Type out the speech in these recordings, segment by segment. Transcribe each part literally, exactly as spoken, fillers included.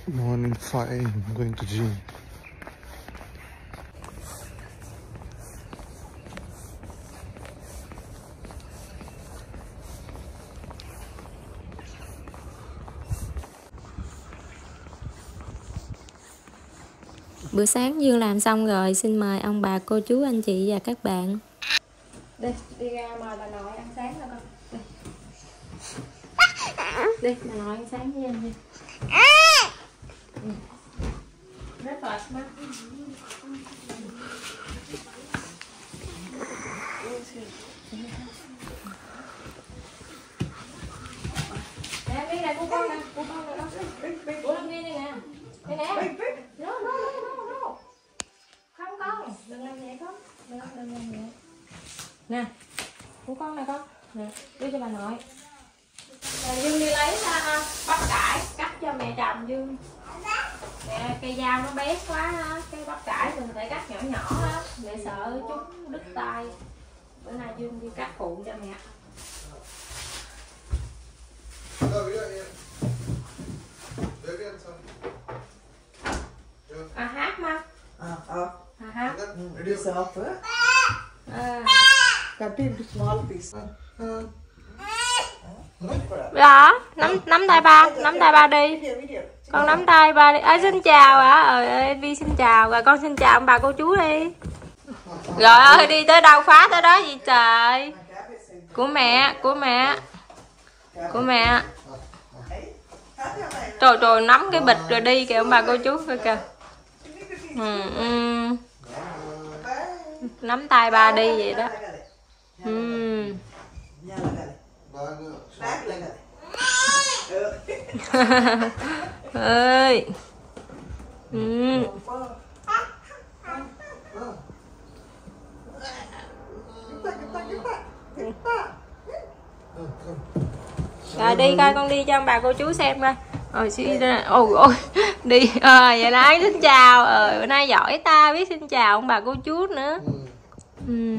Morning five, I'm going to gym. Bữa sáng Dương làm xong rồi, xin mời ông bà, cô chú, anh chị và các bạn. Đi, đi ra mời bà nội ăn sáng thôi con. Đi. Đi, bà nội ăn sáng với em đi. Rất là mắt. Nè, đi nè, cô con nè, cô con nè, con. Cô Lâm đi đây nè. Đây nè. No, no, no, no. Không con, đừng làm vậy con. Đừng, đừng làm vậy. Nè, của con này con. Nè, đưa cho bà nội. Nè, Dương đi lấy uh, bắp cải cắt cho mẹ chồng Dương. Nè, cây dao nó bé quá á, cái bắp cải mình phải cắt nhỏ nhỏ á, mẹ sợ chúng đứt tay. Bữa nay Dương đi cắt phụ cho mẹ. À hát mà. Ah, ah. À hát. It is off. À. Cut into small piece. Đó, nắm nắm tay ba, nắm tay ba đi. Con nắm tay ba đi. À, xin chào ạ. Ờ ơi, Vi xin chào. Rồi con xin chào ông bà cô chú đi. Rồi ơi, đi tới đâu phá tới đó gì trời. Của mẹ, của mẹ. Của mẹ. Trời trời, nắm cái bịch rồi đi kìa ông bà cô chú coi kìa. Ừ, ừ. Nắm tay ba đi vậy đó. Ừ. Ơi. Ừ. Rồi đi coi, con đi cho ông bà cô chú xem coi. Rồi suy ra, ôi ôi đi à, vậy là xin chào. Ờ bữa nay giỏi ta, biết xin chào ông bà cô chú nữa. Ừ.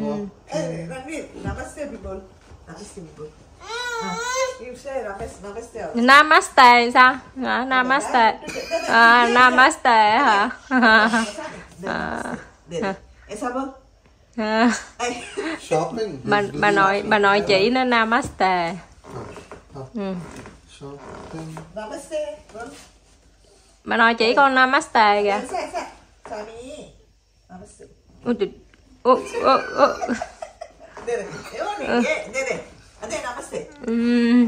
Namaste sao? À, namaste. À, namaste hả? À. À. Bà bà nội bà nội chỉ nó namaste. Ừ. Bà nội chỉ con namaste kìa. Ôi trời. Ô ô ô. Ừ.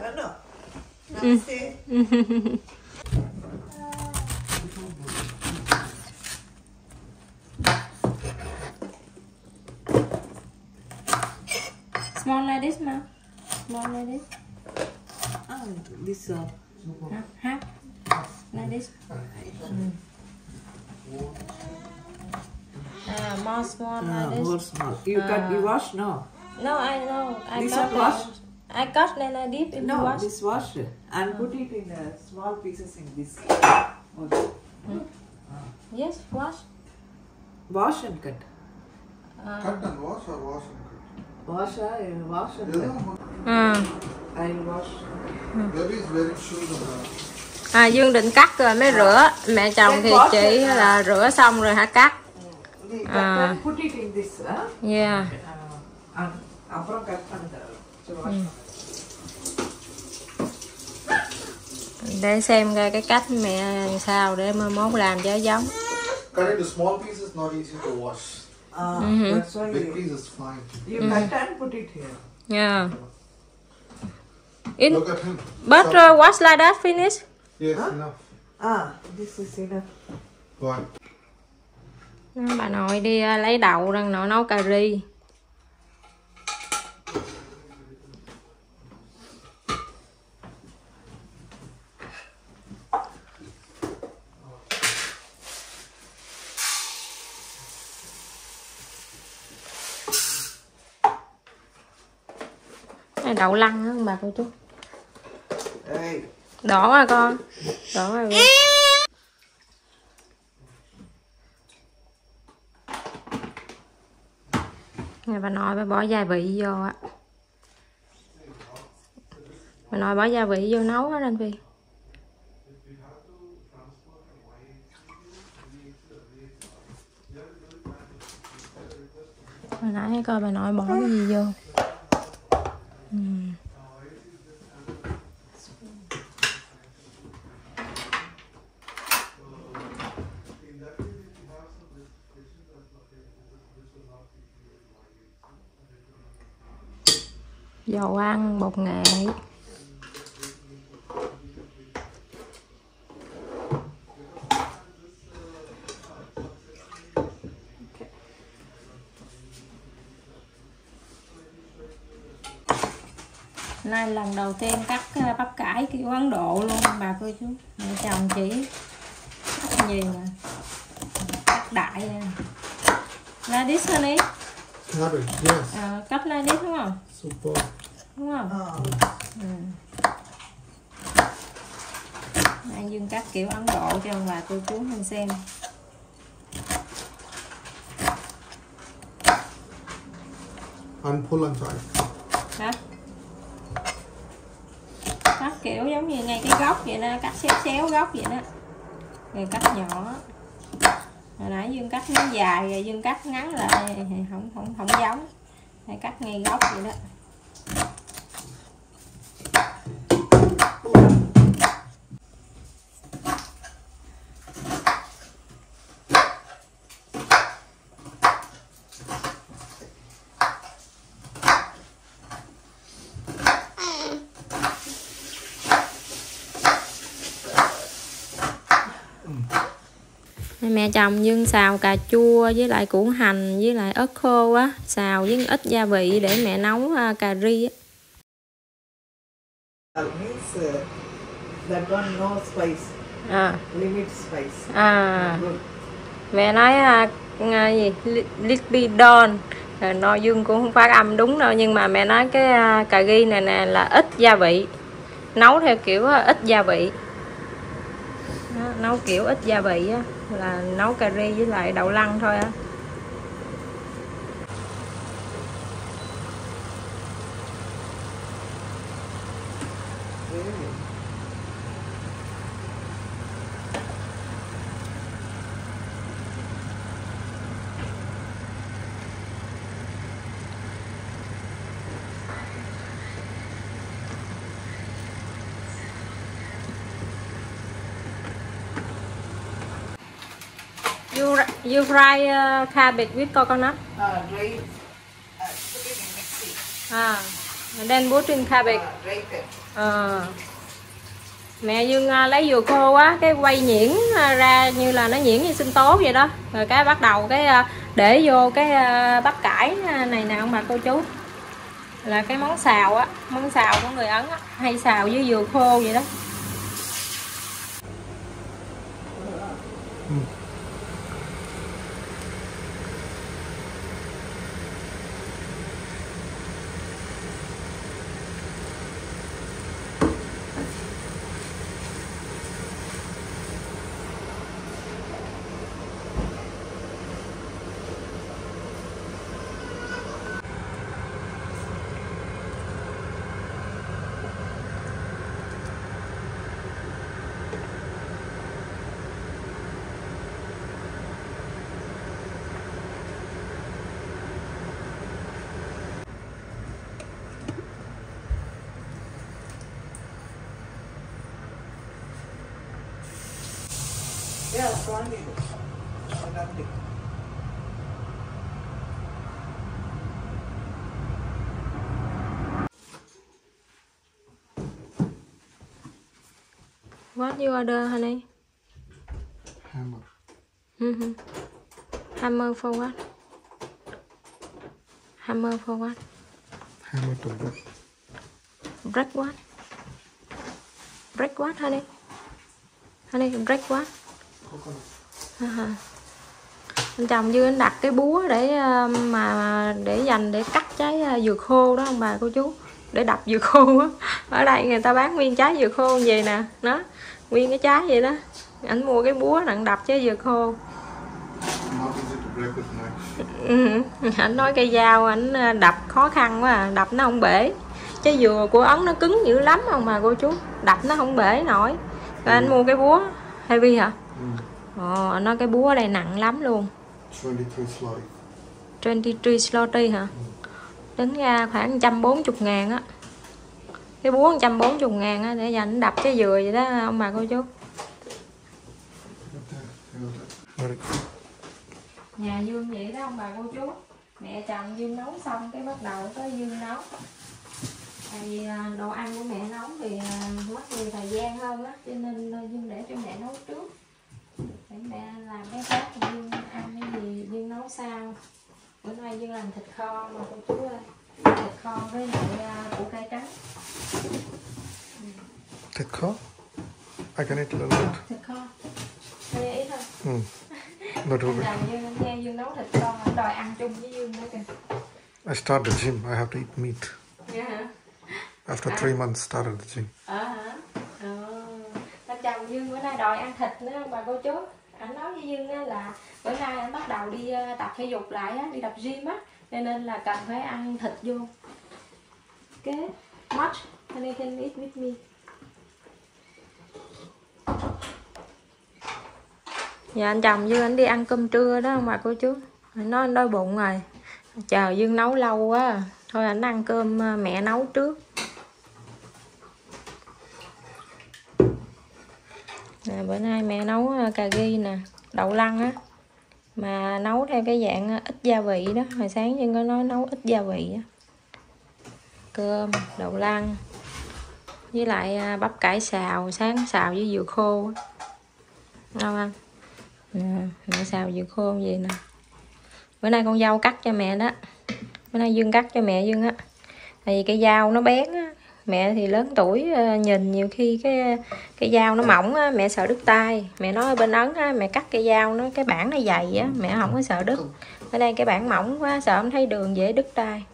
Small like this ma. Small like this. Ah, this uh, Half, half. Like this. Mm. Ah, more small like uh, this. more small. You Ah. cut, you wash no? No, I know. I This got one wash? the, I got then I dip in the No, wash. this wash and put it in uh, small pieces in this. Okay. Hmm? Yes, wash. Wash and cut. Uh, Cut and wash or wash and cut? Wash, uh, wash and cut. ừ. I'll wash. Baby is wearing shoes on her. À, Dương định cắt rồi mới rửa. Mẹ chồng thì chỉ là rửa xong rồi hả cắt. Ah. Put it in this. Huh? Yeah. Uh, அப்புறம் cut பண்ணுங்க. Để xem coi cái cách mẹ làm sao để mai mốt làm cho giống. Cut into small pieces, not easy to wash. Uh, that's why Big you, piece is fine. you cut and put it here. Yeah. In, Look at him. but uh, wash like that finish? Yes, Huh? enough. Ah, this is enough. Why? Bà nội đi lấy đậu đang nội nấu cà ri. Này đậu lăng á bà cô chú. Hey. Đỏ à con. Đỏ à con. Nè bà nội bà bỏ gia vị vô á. Bà nội bỏ gia vị vô nấu hết anh Phi. Hồi nãy coi bà nội bỏ cái gì vô. Ừ. Dầu ăn, bột nghệ. Nay lần đầu tiên cắt bắp cải kiểu Ấn Độ luôn bà cô chú. Mẹ chồng chỉ cắt gì nè, cắt đại nè. Like this honey. Cabbage, yes. À, cắt like this đúng không? Super. Đúng không? Oh. Ừ. Anh Dương cắt kiểu Ấn Độ cho bà cô chú mình xem. And pull inside. Hả? Cắt kiểu giống như ngay cái góc vậy đó, cắt xéo xéo góc vậy đó. Rồi cắt nhỏ. Hồi nãy Dương cắt nó dài rồi Dương cắt ngắn lại không không không giống. Phải cắt ngay góc vậy đó. Mẹ chồng Dương xào cà chua với lại củ hành với lại ớt khô á, xào với ít gia vị để mẹ nấu cà ri á. Means uh, that one no spice, À. limit spice. À. Good. Mẹ nói à, gì lipidon, nội Dương cũng không phát âm đúng đâu, nhưng mà mẹ nói cái à, cà ri này nè là ít gia vị, nấu theo kiểu à, ít gia vị. Đó, nấu kiểu ít gia vị á, là nấu cà ri với lại đậu lăng thôi á. You, you fry uh, cabbage with coconut? Uh, dry, uh, put it in mixie. Ah, and then put in cabbage. Uh, dry it. À. Mẹ Dương uh, lấy dừa khô á, cái quay nhuyễn uh, ra như là nó nhuyễn như sinh tố vậy đó. Rồi cái bắt đầu cái uh, để vô cái uh, bắp cải này nè ông bà cô chú. Là cái món xào á, món xào của người Ấn á, hay xào với dừa khô vậy đó. Mm. Yeah, strong it. Nothing. What you order honey? Hammer. Mm-hmm. Hammer for what? Hammer for what? Hammer to break. Break what? Break what honey? Honey, break what? Coconut. À. Anh chồng Dương anh đặt cái búa để mà để dành để cắt trái dừa khô đó ông bà cô chú, để đập dừa khô á. Ở đây người ta bán nguyên trái dừa khô như vậy nè, nó nguyên cái trái vậy đó. Anh mua cái búa nặng đập trái dừa khô. Not easy to break with knife. Ừ. Anh nói cây dao anh đập khó khăn quá à, đập nó không bể. Trái dừa của Ấn nó cứng dữ lắm ông bà cô chú, đập nó không bể nổi. Rồi anh mua cái búa heavy hả? Mm. Ồ, anh nói cái búa ở đây nặng lắm luôn. twenty-three slotty. hai mươi ba zloty hả? Tính ra khoảng một trăm bốn mươi ngàn á. Cái búa một trăm bốn mươi ngàn á, để dành đập cái dừa vậy đó ông bà cô chú. Nhà Dương vậy đó ông bà cô chú. Mẹ chồng Dương nấu xong cái bắt đầu tới Dương nấu. Tại vì đồ ăn của mẹ nấu thì mất nhiều thời gian hơn á, cho nên Dương để cho mẹ nấu trước. Để mẹ làm cái khác thì Dương ăn cái gì Dương nấu sau. Bữa nay Dương làm thịt kho mà cô chú ơi. Thịt kho với lại củ cải trắng. Thịt kho? I can eat a little bit. Thịt kho. Hơi ít thôi. Mm. Not Anh really. làm Dương nghe Dương nấu thịt kho mà đòi ăn chung với Dương nữa kìa. I started the gym. I have to eat meat. Dạ hả? After three months, started the gym. Ờ hả? Ờ. Anh chồng Dương bữa nay đòi ăn thịt nữa bà cô chú. Anh nói với Dương á là bữa nay anh bắt đầu đi tập thể dục lại á, đi tập gym á, cho nên là cần phải ăn thịt vô. Okay, much and you can eat with me. Dạ anh chồng Dương anh đi ăn cơm trưa đó bà cô chú. Anh nói anh đói bụng rồi. Chờ Dương nấu lâu quá. Thôi anh ăn cơm mẹ nấu trước. Nè, bữa nay mẹ nấu cà ri nè, đậu lăng á. Mà nấu theo cái dạng ít gia vị đó. Hồi sáng Dương có nói nấu ít gia vị á. Cơm, đậu lăng với lại bắp cải xào, sáng xào với dừa khô á. Ngon không? Nè, mẹ xào dừa khô gì nè. Bữa nay con dâu cắt cho mẹ đó. Bữa nay Dương cắt cho mẹ Dương á. Tại vì cái dao nó bén á. Mẹ thì lớn tuổi nhìn nhiều khi cái cái dao nó mỏng á, mẹ sợ đứt tay. Mẹ nói ở bên Ấn á, mẹ cắt cái dao nó cái bản nó dày á, mẹ không có sợ đứt. Ở đây cái bản mỏng quá, sợ không thấy đường dễ đứt tay.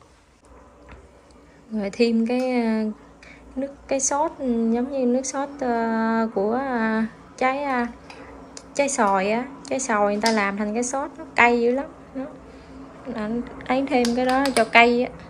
Rồi thêm cái nước cái sốt giống như nước sốt của trái trái xoài á, trái xoài người ta làm thành cái sốt nó cay dữ lắm. Nó anh ấy thêm cái đó cho cay á.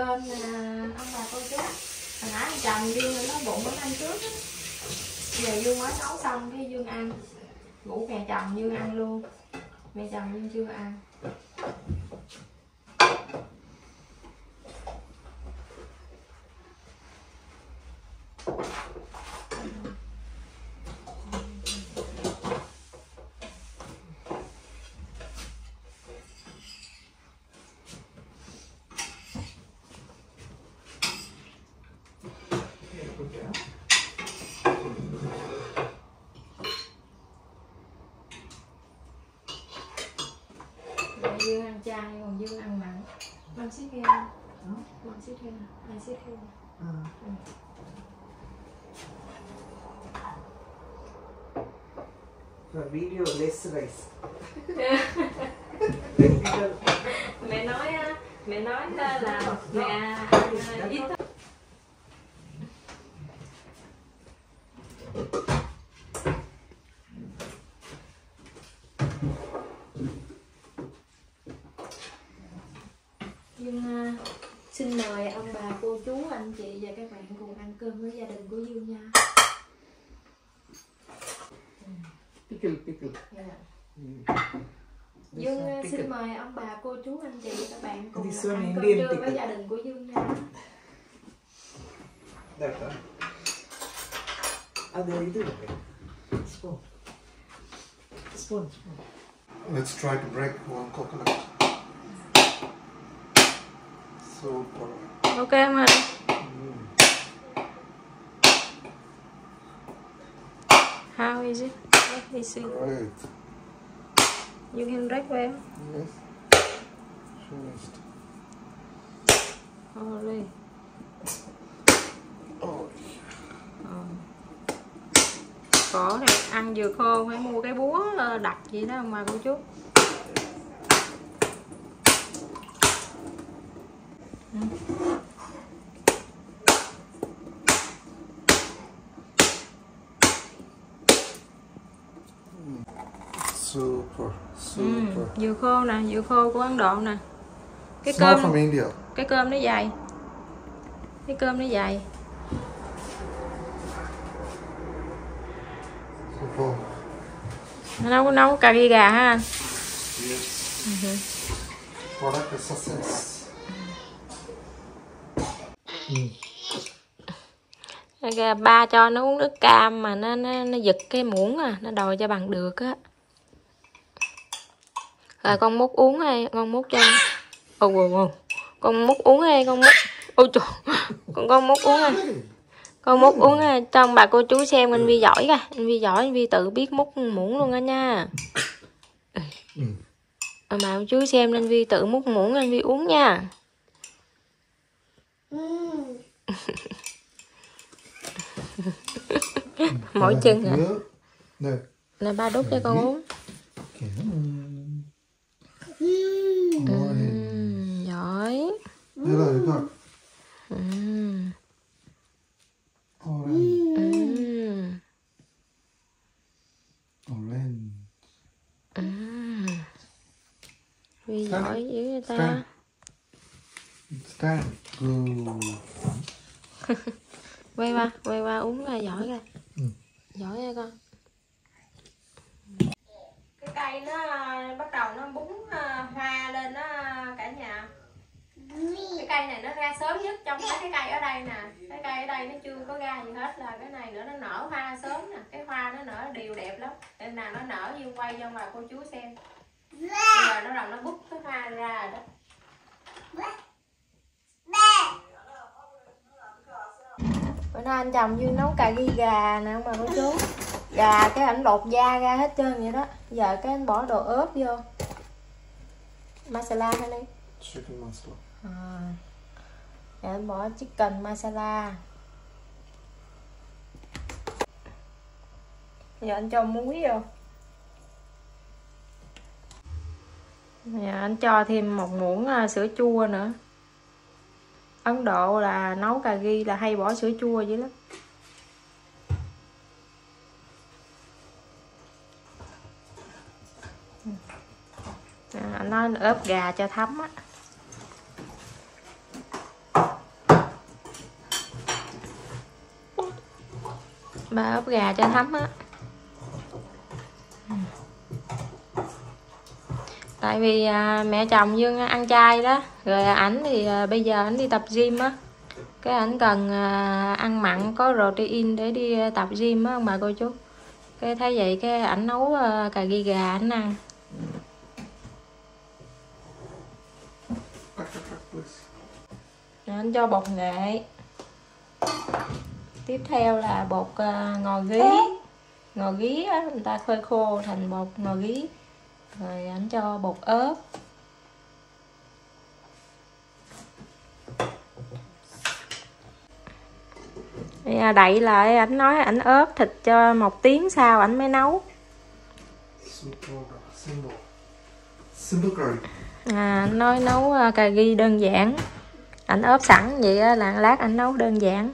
cơm nè ông bà cô chú. Hồi nãy chồng Dương nó bụng nó ăn trước á. Giờ Dương mới nấu xong cái Dương ăn. Ngủ mẹ chồng Dương ăn luôn. Mẹ chồng Dương chưa ăn. Dương ăn chay còn Dương ăn mặn. Mình xếp thêm. Mình xếp thêm. Mình xếp thêm. À. Ừ. The video less rice. Mẹ nói mẹ nói là mẹ ít. Dương xin mời ông bà cô chú anh chị và các bạn cùng ăn cơm với gia đình của Dương nha. Pickle, pickle. Yeah. Mm. Dương This one, xin pickle. mời ông bà cô chú anh chị và các bạn cùng This one ăn cơm Indian trưa với pickle. gia đình của Dương nha. That one. Ah, there is it. Spoon. Spoon, spoon. Let's try to break one coconut. Super. Ok mà. Mm. How is it? Let me see. Right. You can break well. Yes. Finished. Oh, really? Oh. Ờ. Khổ này ăn vừa khô phải mua cái búa đặt gì đó mà cô chú. Ừ. Super. Ừ, Super. dừa khô nè, dừa khô của Ấn Độ nè. Cái It's not cơm from India. cái cơm nó dày. Cái cơm nó dày. Super. Nó nấu nấu cà ri gà ha. Yes. Uh-huh. Product is success. Mm. Cái ba cho nó uống nước cam mà nó nó nó giật cái muỗng à, nó đòi cho bằng được á. Rồi con múc uống hay con múc cho. Ồ ồ ồ. Con múc uống hay con múc. Ôi trời. Con con múc uống à. Con múc uống à, cho ông bà cô chú xem anh Vi giỏi kìa. Anh Vi giỏi, anh Vi tự biết múc muỗng luôn á nha. Mm. Ông bà cô chú xem anh Vi tự múc muỗng anh Vi uống nha. Mỗi chân hả? Nè. Là ba đút cho con uống. Okay. Ừm, giỏi. Đây là cái Ừm. orange. Ừm. Orange. Ừm. Vi Stand. giỏi dữ người ta. Stand. Stand. Good. Quay qua, quay qua uống là giỏi rồi. Ừ. Giỏi rồi con. Cái cây nó bắt đầu nó búng hoa lên đó cả nhà. Cái cây này nó ra sớm nhất trong mấy cái cây ở đây nè. Cái cây ở đây nó chưa có ra gì hết, là cái này nữa nó nở hoa sớm nè. Cái hoa nó nở đều đẹp lắm. Nên nào nó nở như quay cho bà cô chú xem. Bây giờ nó đầu nó bút cái hoa ra rồi đó. Bữa nay anh chồng Dương nấu cà ri gà nè mà cô chú. Gà cái ảnh lột da ra hết trơn vậy đó. Giờ cái anh bỏ đồ ớt vô. Masala hay đi. Chicken masala. À. Giờ anh bỏ chicken masala. Giờ anh cho muối vô. Giờ anh cho thêm một muỗng sữa chua nữa. Ấn Độ là nấu cà ri là hay bỏ sữa chua dữ lắm. À, anh nói ốp gà cho thấm á. Ba ốp gà cho thấm á. Tại vì à, mẹ chồng Dương ăn chay đó, rồi ảnh thì à, bây giờ ảnh đi tập gym á, cái ảnh cần à, ăn mặn có protein để đi tập gym á ông bà cô chú. Cái thấy vậy cái ảnh nấu à, cà ri gà ảnh ăn. Rồi anh cho bột nghệ. Tiếp theo là bột uh, ngò gí. Ngò gí á, người ta phơi khô thành bột ngò gí. Rồi anh cho bột ớt. Đậy lại, ảnh nói ảnh ướp thịt cho một tiếng sau ảnh mới nấu. Simple, simple, simple curry. À, anh nói nấu cà ri đơn giản. Ảnh ướp sẵn vậy á, là lát anh nấu đơn giản.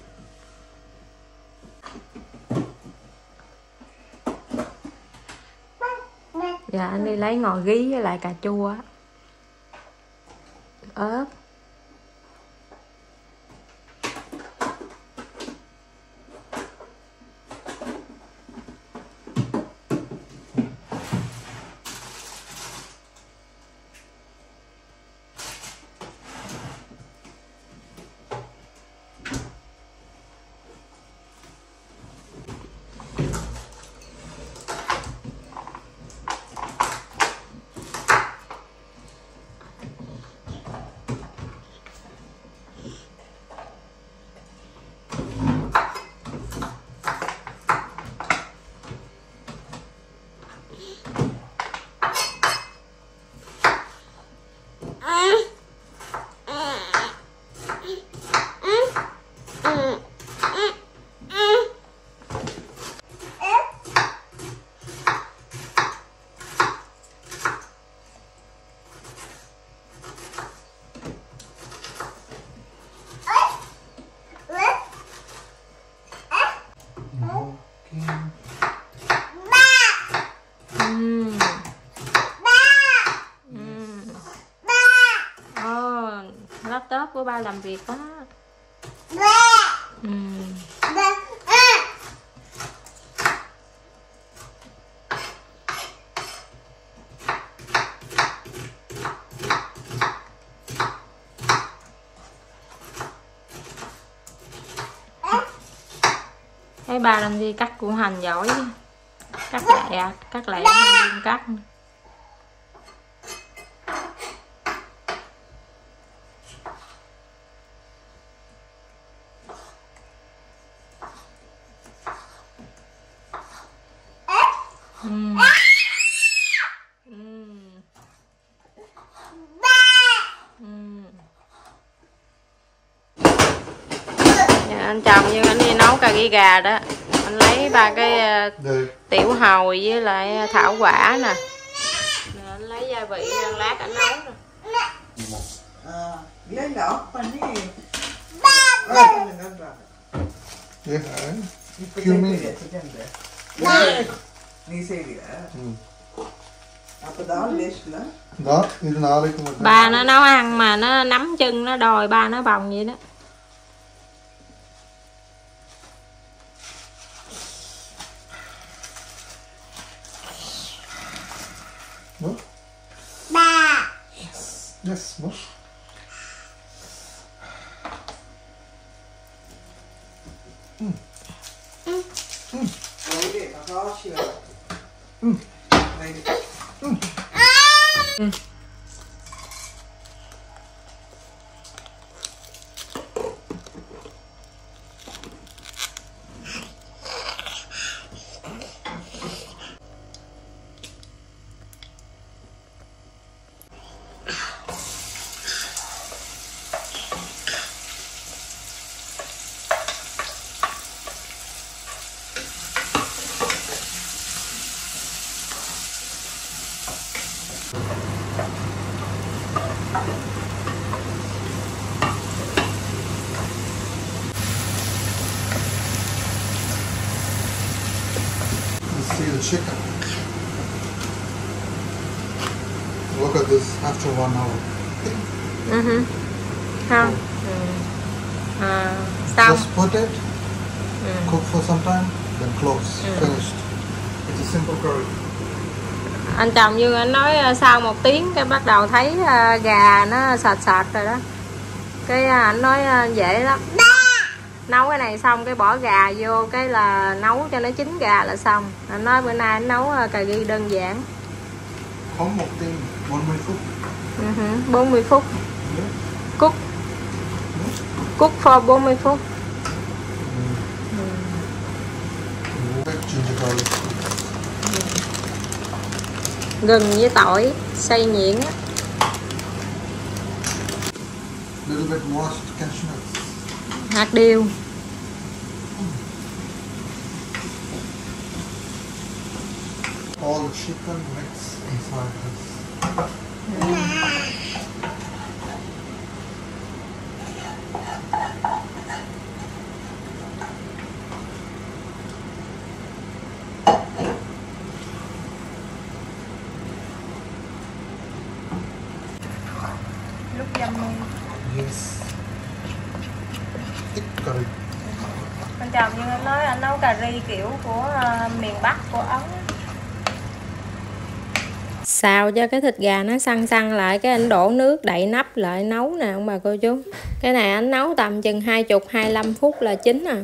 Dạ anh đi lấy ngò gí với lại cà chua, ớt. Laptop của ba làm việc đó. Ừ. Thấy ba làm gì cắt củ hành giỏi, cắt lẹ, cắt lẹ không cắt. Uhm. Uhm. Uhm. Dạ, anh chồng như anh đi nấu cà ri gà đó, anh lấy ba cái uh, tiểu hồi với lại thảo quả nè, rồi anh lấy gia vị lát anh nấu nè. Cumin. Đó, ഇത് നാളേക്ക് മതി. Ba nó nấu ăn mà nó nắm chân nó đòi ba nó bồng vậy đó. What? Ba. Yes. Yes, what? Mm. Mm. Mm. Mm. Mm. Mm. See the chicken. Look at this after one hour. Uh-huh. Không. Ừ. À, xong. Just put it. Cook for some time, then close. Mm. Finished. It's a simple curry. Anh chồng Dương anh nói sau một tiếng cái bắt đầu thấy gà nó sệt sệt rồi đó. Cái anh nói dễ lắm. Nấu cái này xong cái bỏ gà vô cái là nấu cho nó chín gà là xong. Anh nói bữa nay anh nấu cà ri đơn giản. Không một tiếng, bốn mươi phút. Uh-huh, bốn mươi phút. Yeah. Cook. Cook for bốn mươi phút. Ginger garlic. Gừng với tỏi xay nhuyễn á. Little bit washed cashew nuts. Hạt điều. All the chicken mix inside this. Lúc dâm luôn. Yes. Thick curry. Anh chồng như anh nói anh nấu cà ri kiểu của uh, miền Bắc, của Ấn. Xào cho cái thịt gà nó săn săn lại, cái anh đổ nước đậy nắp lại nấu nè ông bà cô chú. Cái này anh nấu tầm chừng hai mươi hai mươi lăm phút là chín à.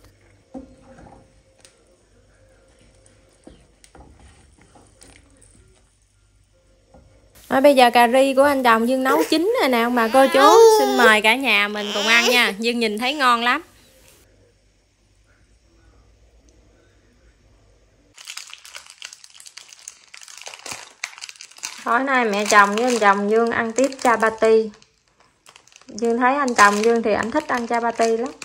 Rồi bây giờ cà ri của anh chồng Dương nấu chín rồi nè ông bà cô chú. Xin mời cả nhà mình cùng ăn nha. Dương nhìn thấy ngon lắm. Tối nay mẹ chồng với anh chồng Dương ăn tiếp chapati. Dương thấy anh chồng Dương thì anh thích ăn chapati lắm.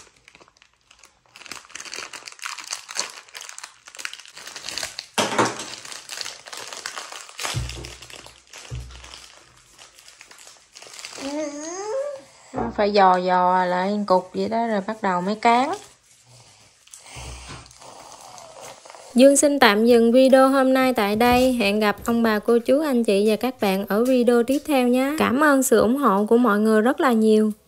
Phải dò dò lại cục vậy đó rồi bắt đầu mới cán. Dương xin tạm dừng video hôm nay tại đây. Hẹn gặp ông bà cô chú anh chị và các bạn ở video tiếp theo nhé. Cảm ơn sự ủng hộ của mọi người rất là nhiều.